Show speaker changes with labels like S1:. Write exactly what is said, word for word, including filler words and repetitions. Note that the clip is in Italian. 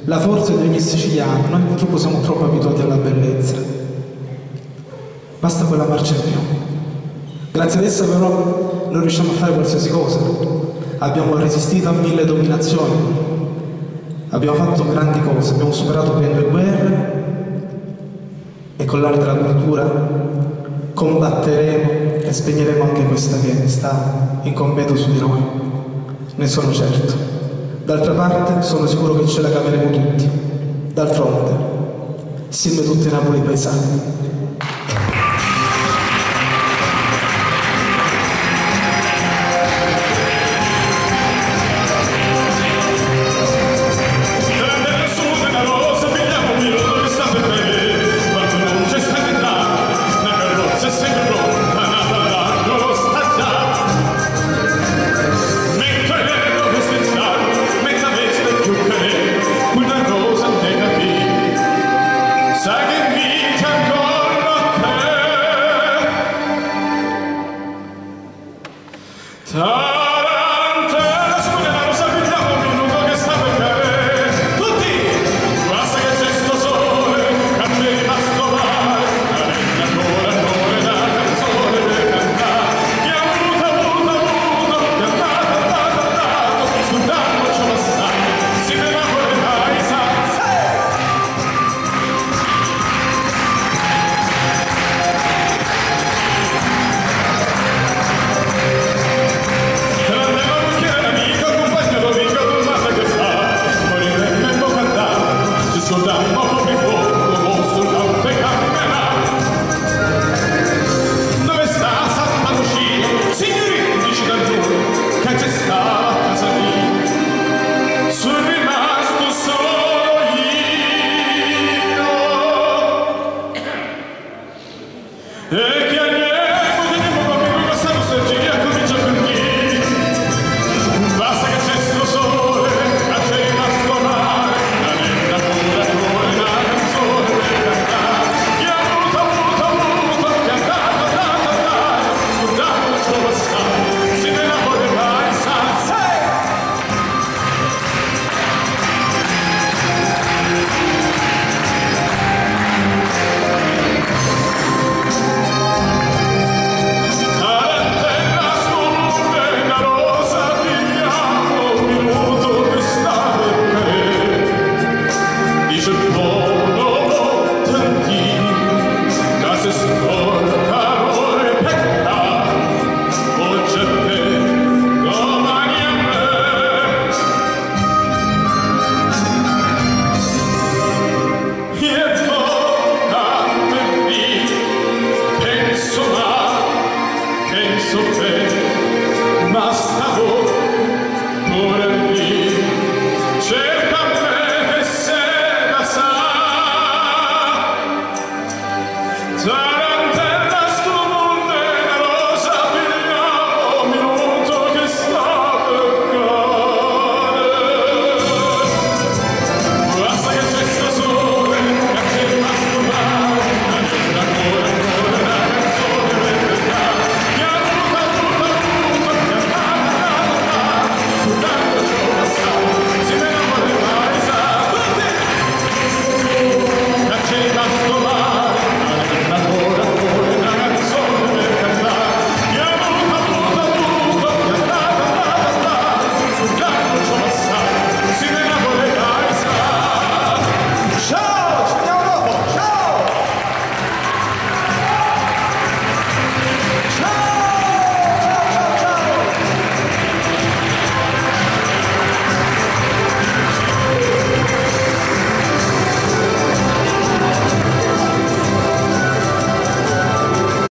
S1: la forza di ogni siciliano. Noi purtroppo siamo troppo abituati alla bellezza. Basta quella marcia in più. Grazie ad essa però noi riusciamo a fare qualsiasi cosa. Abbiamo resistito a mille dominazioni, abbiamo fatto grandi cose, abbiamo superato ben due guerre e con l'arte della cultura combatteremo e spegneremo anche questa che sta incombendo su di noi. Ne sono certo. D'altra parte sono sicuro che ce la caveremo tutti. D'altronde, siamo tutti Napoli paesani.
S2: Soldati